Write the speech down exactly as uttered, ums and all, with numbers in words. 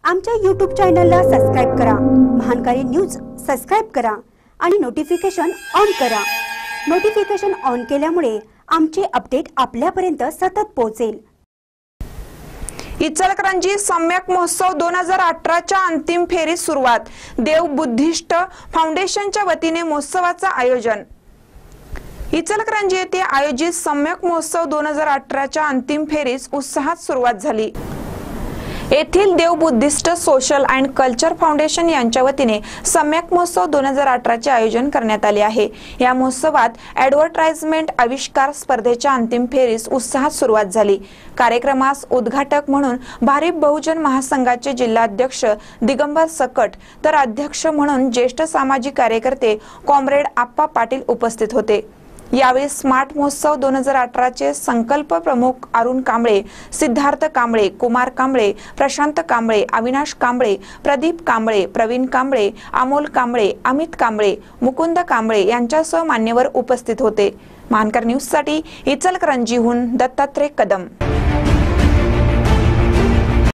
आमच्या यूट्यूब चॅनलला सबस्क्राइब करा, महानकारी न्यूज सबस्क्राइब करा आणि नोटिफिकेशन ऑन करा। नोटिफिकेशन ऑन केल्यामुळे आमचे अपडेट आपल्यापर्यंत सतत पोहोचेल। इचलकरंजी सम्यक महोत्सव दोन हजार अठरा च्या अंतिम फेरीस सुरुवात। देव बुद्धिस्ट फाउंडेशनच्या वतीने महोत्सवाचा आयोजन। इचलकरंजी येथे आयोजित सम्यक महोत्सव दोन हजार अठरा च्या अंतिम फेरीस उत्साहात सुरुवात झाली। येथील Dev Buddhist Social and Culture Foundation यांच्या वतीने सम्यक महोत्सव दोन हजार अठरा चे आयोजन करण्यात आले आहे। या महोत्सवात ॲडव्हर्टाइजमेंट आविष्कार स्पर्धेच्या अंतिम फेरीस उत्साहात सुरुवात झाली। कार्यक्रमास उद्घाटक म्हणून भारिप बहुजन महासंघाचे जिल्हाध्यक्ष दिगंबर सकट तर अध्यक्ष म्हणून ज्येष्ठ सामाजिक कार्यकर्ते कॉम्रेड आप्पा पाटील उपस्थित होते। यावेळी स्मार्ट महोत्सव दोन हजार अठरा चे संकल्प प्रमुख अरुण कांबळे, सिद्धार्थ कांबळे, कुमार कांबळे, प्रशांत कांबळे, अविनाश कांबळे, प्रदीप कांबळे, प्रवीण कांबळे, अमोल कांबळे, अमित कांबळे, मुकुंद कांबळे यांच्यासह मान्यवर उपस्थित होते। महानकर न्यूज साठी इचलकरंजीहून दत्तात्रय कदम।